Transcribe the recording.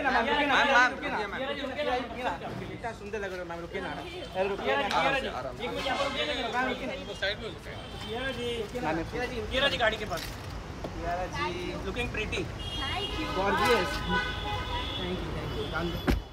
ना मैम, रुकिए ना इतना सुंदर लग रहा है मैम, रुकिए ना, रुकिए ना, कियारा जी गाड़ी के पास, Kiara ji looking pretty, gorgeous, thank you